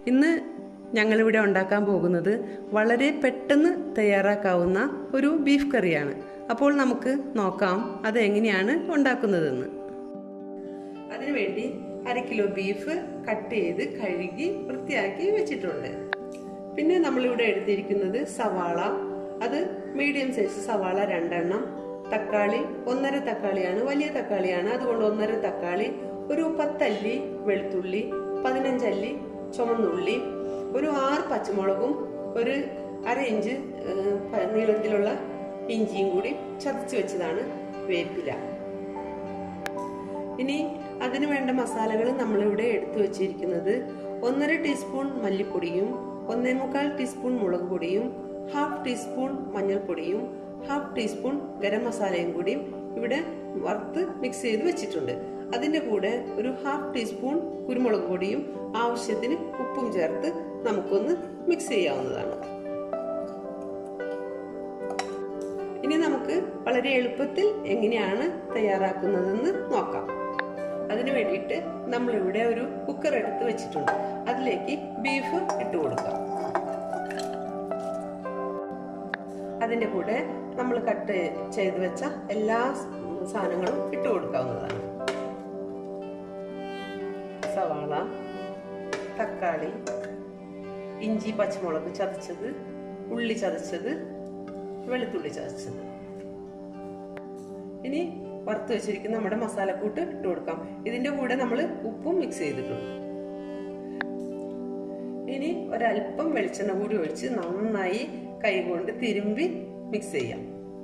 ഇന്ന് ഞങ്ങളിവിടെ ഉണ്ടാക്കാൻ പോകുന്നത് വളരെ പെട്ടെന്ന് തയ്യാറാക്കാവുന്ന ഒരു ബീഫ് കറിയാണ്. അപ്പോൾ നമുക്ക് നോക്കാം അതെങ്ങനെയാണ് ഉണ്ടാക്കുന്നതെന്ന്. അതിനുവേണ്ടി 1/2 കിലോ ബീഫ് കട്ട് ചെയ്ത് കഴുകി വൃത്തിയാക്കി വെച്ചിട്ടുണ്ട്. പിന്നെ നമ്മളിവിടെ എടുത്തിരിക്കുന്നത് സവാള, അത് മീഡിയം സൈസ് സവാള 2 എണ്ണം, തക്കാളി 1.5 തക്കാളിയാണ്, വലിയ തക്കാളിയാണ്, അതുകൊണ്ട് 1.5 തക്കാളി, ഒരു 10 അല്ലി വെളുത്തുള്ളി, 15 അല്ലി ചുവന്നുള്ളി, ഒരു 6 പച്ചമുളകും, ഒരു 1/2 ഇഞ്ച് നീളത്തിലുള്ള ഇഞ്ചിയും കൂടി ചതച്ച് വെച്ചതാണ്, വേപ്പില. ഇനി അതിന് വേണ്ട മസാലകൾ നമ്മളിവിടെ എടുത്തു വെച്ചിരിക്കുന്നത് 1.5 ടീസ്പൂൺ മല്ലിപ്പൊടിയും, 1.25 ടീസ്പൂൺ മുളക് പൊടിയും, 1/2 ടീസ്പൂൺ മഞ്ഞൾപ്പൊടിയും, 1/2 ടീസ്പൂൺ ഗരം മസാലയും കൂടി ഇവിടെ വറുത്ത് മിക്സ് ചെയ്ത് വെച്ചിട്ടുണ്ട്. അതിന്റെ കൂടെ ഒരു 1/2 ടീസ്പൂൺ കുരുമുളക് പൊടിയും ആവശ്യത്തിന് ഉപ്പും ചേർത്ത് നമുക്കൊന്ന് മിക്സ് ചെയ്യാവുന്നതാണ്. ഇനി നമുക്ക് വളരെ എളുപ്പത്തിൽ എങ്ങനെയാണ് തയ്യാറാക്കുന്നതെന്ന് നോക്കാം. അതിനു വേണ്ടിയിട്ട് നമ്മളിവിടെ ഒരു കുക്കർ എടുത്ത് വെച്ചിട്ടുണ്ട്. അതിലേക്ക് ബീഫ് ഇട്ട് കൊടുക്കാം. അതിന്റെ കൂടെ നമ്മൾ കട്ട് ചെയ്ത് വെച്ച എല്ലാ സാധനങ്ങളും ഇട്ട് കൊടുക്കാവുന്നതാണ്. സവാള, തക്കാളി, ഇഞ്ചി പച്ചമുളക് ചതച്ചത്, ഉള്ളി ചതച്ചത്, വെളുത്തുള്ളി ചതച്ചത്. ഇനി വറുത്ത് വെച്ചിരിക്കുന്ന നമ്മുടെ മസാലക്കൂട്ട് ഇട്ട് കൊടുക്കാം. ഇതിന്റെ കൂടെ നമ്മൾ ഉപ്പും മിക്സ് ചെയ്തിട്ടുണ്ട്. ഇനി ഒരല്പം വെളിച്ചെണ്ണ കൂടി ഒഴിച്ച് നന്നായി കൈകൊണ്ട് തിരുമ്പി മിക്സ് ചെയ്യാം.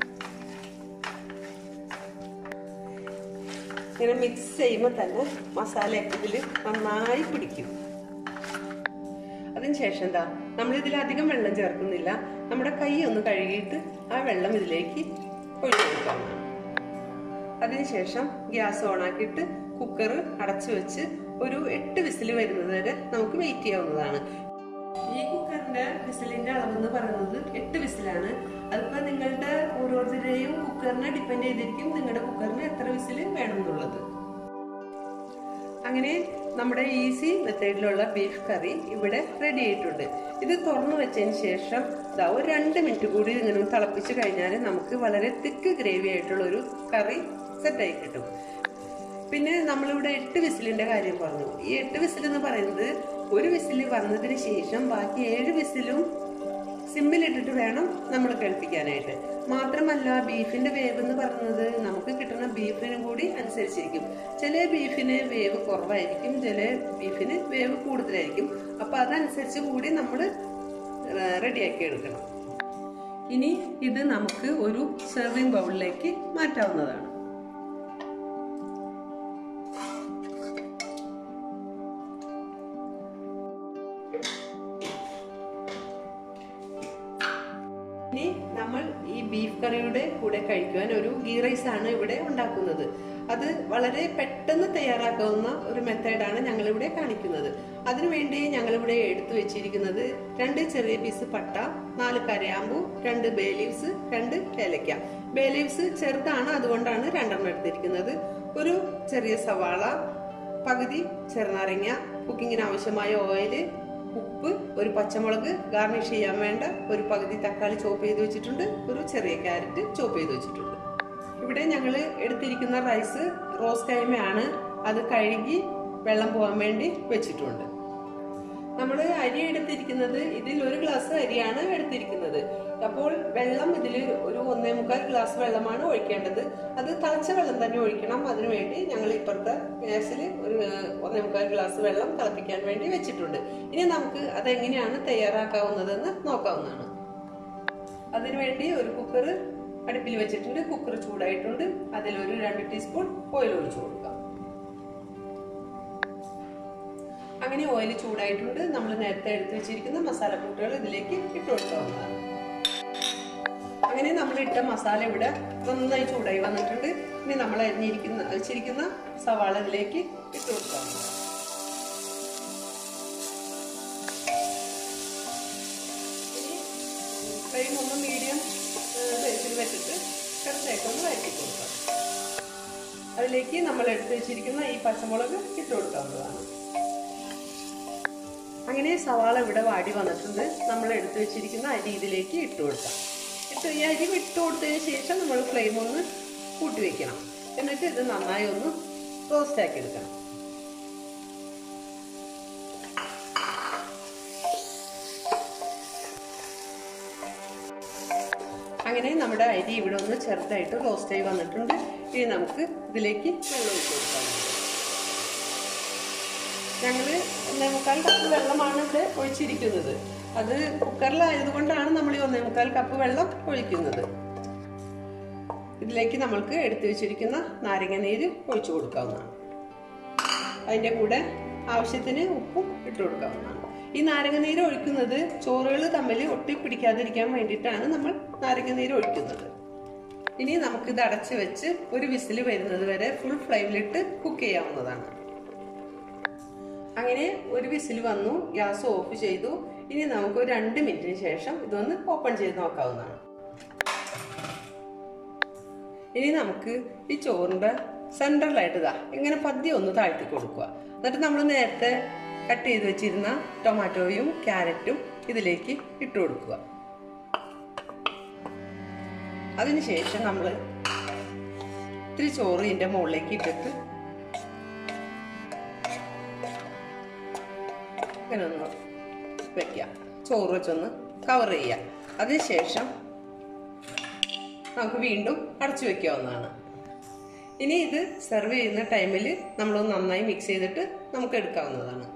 ഇങ്ങനെ മിക്സ് ചെയ്യുമ്പോൾ തന്നെ മസാലയൊക്കെ ഇതിൽ നന്നായി പിടിക്കും. അതിനുശേഷം എന്താ, നമ്മളിതിൽ അധികം വെള്ളം ചേർക്കുന്നില്ല. നമ്മുടെ കൈ ഒന്ന് കഴുകിയിട്ട് ആ വെള്ളം ഇതിലേക്ക് ഒഴിച്ചു കൊടുക്കാവുന്നതാണ്. അതിനുശേഷം ഗ്യാസ് ഓണാക്കിയിട്ട് കുക്കർ അടച്ചു വെച്ച് ഒരു 8 വിസിൽ വരുന്നത് വരെ നമുക്ക് വെയിറ്റ് ചെയ്യാവുന്നതാണ്. ഈ കുക്കറിന്റെ വിസിലിന്റെ അളവെന്ന് പറയുന്നത് 8 വിസിലാണ്. അതിപ്പോ നിങ്ങളുടെ ഓരോരുത്തരുടെയും കുക്കറിനെ ഡിപ്പെൻഡ് ചെയ്തിരിക്കും നിങ്ങളുടെ കുക്കറിന് എത്ര വിസിൽ വേണമെന്നുള്ളത്. അങ്ങനെ നമ്മുടെ ഈസി മെത്തേഡിലുള്ള ബീഫ് കറി ഇവിടെ റെഡി ആയിട്ടുണ്ട്. ഇത് തുറന്നു വെച്ചതിന് ശേഷം ഒരു 2 മിനിറ്റ് കൂടി ഇങ്ങനെ തിളപ്പിച്ച് കഴിഞ്ഞാൽ നമുക്ക് വളരെ തിക്ക് ഗ്രേവി ആയിട്ടുള്ള ഒരു കറി സെറ്റായി കിട്ടും. പിന്നെ നമ്മളിവിടെ 8 വിസിലിന്റെ കാര്യം പറഞ്ഞു. ഈ 8 വിസിൽ എന്ന് പറയുന്നത് ഒരു വിസിൽ വന്നതിന് ശേഷം ബാക്കി 7 വിസിലും സിമ്മിലിട്ടിട്ട് വേണം നമ്മൾ കേൾപ്പിക്കാനായിട്ട്. മാത്രമല്ല ബീഫിന്റെ വേവ് എന്ന് പറയുന്നത് നമുക്ക് കിട്ടുന്ന ബീഫിനും കൂടി അനുസരിച്ചിരിക്കും. ചില ബീഫിന് വേവ് കുറവായിരിക്കും, ചില ബീഫിന് വേവ് കൂടുതലായിരിക്കും. അപ്പൊ അതനുസരിച്ച് കൂടി നമ്മൾ റെഡിയാക്കി എടുക്കണം. ഇനി ഇത് നമുക്ക് ഒരു സെർവിങ് ബൗളിലേക്ക് മാറ്റാവുന്നതാണ്. ഇനി നമ്മൾ ഈ ബീഫ് കറിയുടെ കൂടെ കഴിക്കുവാൻ ഒരു ഗീ റൈസ് ആണ് ഇവിടെ ഉണ്ടാക്കുന്നത്. അത് വളരെ പെട്ടെന്ന് തയ്യാറാക്കാവുന്ന ഒരു മെത്തേഡാണ് ഞങ്ങളിവിടെ കാണിക്കുന്നത്. അതിനുവേണ്ടി ഞങ്ങളിവിടെ എടുത്തു വെച്ചിരിക്കുന്നത് 2 ചെറിയ പീസ് പട്ട, 4 കരയാമ്പൂ, 2 ബേ ലീവ്സ്, 2 ഏലക്ക. ബേ ലീവ്സ് ചെറുതാണ്, അതുകൊണ്ടാണ് 2 എണ്ണം എടുത്തിരിക്കുന്നത്. ഒരു ചെറിയ സവാള, പകുതി ചെറുനാരങ്ങ, കുക്കിങ്ങിന് ആവശ്യമായ ഓയില്, ഉപ്പ്, ഒരു പച്ചമുളക്, ഗാർണിഷ് ചെയ്യാൻ വേണ്ട ഒരു പകുതി തക്കാളി ചോപ്പ് ചെയ്ത് വെച്ചിട്ടുണ്ട്, ഒരു ചെറിയ ക്യാരറ്റ് ചോപ്പ് ചെയ്ത് വെച്ചിട്ടുണ്ട്. ഇവിടെ ഞങ്ങൾ എടുത്തിരിക്കുന്ന റൈസ് റോസ് കൈമയാണ്. അത് കഴുകി വെള്ളം പോകാൻ വേണ്ടി വെച്ചിട്ടുണ്ട്. നമ്മൾ അരി എടുത്തിരിക്കുന്നത് ഇതിൽ 1 ഗ്ലാസ് അരിയാണ് എടുത്തിരിക്കുന്നത്. അപ്പോൾ വെള്ളം ഇതിൽ ഒരു 1.25 ഗ്ലാസ് വെള്ളമാണ് ഒഴിക്കേണ്ടത്. അത് തിളച്ച വെള്ളം തന്നെ ഒഴിക്കണം. അതിനുവേണ്ടി ഞങ്ങൾ ഇപ്പുറത്തെ ഗ്യാസിൽ ഒരു 1.25 ഗ്ലാസ് വെള്ളം തിളപ്പിക്കാൻ വേണ്ടി വെച്ചിട്ടുണ്ട്. ഇനി നമുക്ക് അതെങ്ങനെയാണ് തയ്യാറാക്കാവുന്നതെന്ന് നോക്കാവുന്നതാണ്. അതിനുവേണ്ടി ഒരു കുക്കർ അടുപ്പിൽ വെച്ചിട്ടുണ്ട്. കുക്കർ ചൂടായിട്ടുണ്ട്. അതിലൊരു 2 ടീസ്പൂൺ ഓയിൽ ഒഴിച്ചു കൊടുക്കാം. അങ്ങനെ ഓയിൽ ചൂടായിട്ടുണ്ട്. നമ്മൾ നേരത്തെ എടുത്തു വെച്ചിരിക്കുന്ന മസാലക്കൂട്ടുകൾ ഇതിലേക്ക് ഇട്ട് കൊടുക്കാവുന്നതാണ്. അങ്ങനെ നമ്മൾ ഇട്ട മസാല ഇവിടെ നന്നായി ചൂടായി വന്നിട്ടുണ്ട്. ഇനി നമ്മൾ വെച്ചിരിക്കുന്ന സവാള ഇതിലേക്ക് ഇട്ട് കൊടുക്കാവുന്നതാണ്. ഇനി ഫ്ലെയിം ഒന്ന് മീഡിയം സൈസിൽ വെച്ചിട്ട് ചെറുതായിട്ടൊന്ന് വഴറ്റി കൊടുക്കാം. അതിലേക്ക് നമ്മൾ എടുത്തു വെച്ചിരിക്കുന്ന ഈ പച്ചമുളക് ഇട്ട് കൊടുക്കാവുന്നതാണ്. അങ്ങനെ സവാള ഇവിടെ വാടി വന്നിട്ടുണ്ട്. നമ്മൾ എടുത്തു വെച്ചിരിക്കുന്ന അരി ഇതിലേക്ക് ഇട്ട് കൊടുക്കാം. ഈ അരി ഇട്ട് കൊടുത്തതിന് ശേഷം നമ്മൾ ഫ്ലെയിം ഒന്ന് കൂട്ടി വെക്കണം. എന്നിട്ട് ഇത് നന്നായി ഒന്ന് റോസ്റ്റ് ആക്കി എടുക്കണം. അങ്ങനെ നമ്മുടെ അരി ഇവിടെ ഒന്ന് ചെറുതായിട്ട് റോസ്റ്റ് ആയി വന്നിട്ടുണ്ട്. ഇനി നമുക്ക് ഇതിലേക്ക് വെള്ളം ഒഴിച്ച് കൊടുക്കാം. ഞങ്ങള് 1.25 കപ്പ് വെള്ളമാണ് ഇവിടെ ഒഴിച്ചിരിക്കുന്നത്. അത് കുക്കറിലായതുകൊണ്ടാണ് നമ്മൾ ഈ 1.25 കപ്പ് വെള്ളം ഒഴിക്കുന്നത്. ഇതിലേക്ക് നമ്മൾക്ക് എടുത്തു വെച്ചിരിക്കുന്ന നാരങ്ങ നീര് ഒഴിച്ചു കൊടുക്കാവുന്നതാണ്. അതിൻ്റെ കൂടെ ആവശ്യത്തിന് ഉപ്പും ഇട്ട് കൊടുക്കാവുന്നതാണ്. ഈ നാരങ്ങ നീര് ഒഴിക്കുന്നത് ചോറുകൾ തമ്മിൽ ഒട്ടിപ്പിടിക്കാതിരിക്കാൻ വേണ്ടിയിട്ടാണ് നമ്മൾ നാരങ്ങ നീര് ഒഴിക്കുന്നത്. ഇനി നമുക്കിത് അടച്ച് വെച്ച് ഒരു വിസിൽ വരുന്നത് വരെ ഫുൾ ഫ്ലെയിമിലിട്ട് കുക്ക് ചെയ്യാവുന്നതാണ്. അങ്ങനെ ഒരു വിസിൽ വന്നു, ഗ്യാസ് ഓഫ് ചെയ്തു. ഇനി നമുക്ക് ഒരു 2 മിനിറ്റിന് ശേഷം ഇതൊന്ന് ഓപ്പൺ ചെയ്ത് നോക്കാവുന്നതാണ്. ഇനി നമുക്ക് ഈ ചോറിന്റെ സെൻട്രലായിട്ട് ഇങ്ങനെ പതിയെ ഒന്ന് താഴ്ത്തി കൊടുക്കുക. എന്നിട്ട് നമ്മൾ നേരത്തെ കട്ട് ചെയ്ത് വെച്ചിരുന്ന ടൊമാറ്റോയും ക്യാരറ്റും ഇതിലേക്ക് ഇട്ട് കൊടുക്കുക. അതിനുശേഷം നമ്മൾ ഇത്തിരി ചോറ് ഇതിന്റെ മുകളിലേക്ക് ഇട്ടിട്ട് ഇങ്ങനെ ഒന്ന് വെക്കുക. ചോറ് വെച്ചൊന്ന് കവർ ചെയ്യുക. അതിനുശേഷം നമുക്ക് വീണ്ടും അടച്ചു വെക്കാവുന്നതാണ്. ഇനി ഇത് സെർവ് ചെയ്യുന്ന ടൈമിൽ നമ്മളൊന്ന് നന്നായി മിക്സ് ചെയ്തിട്ട് നമുക്ക് എടുക്കാവുന്നതാണ്.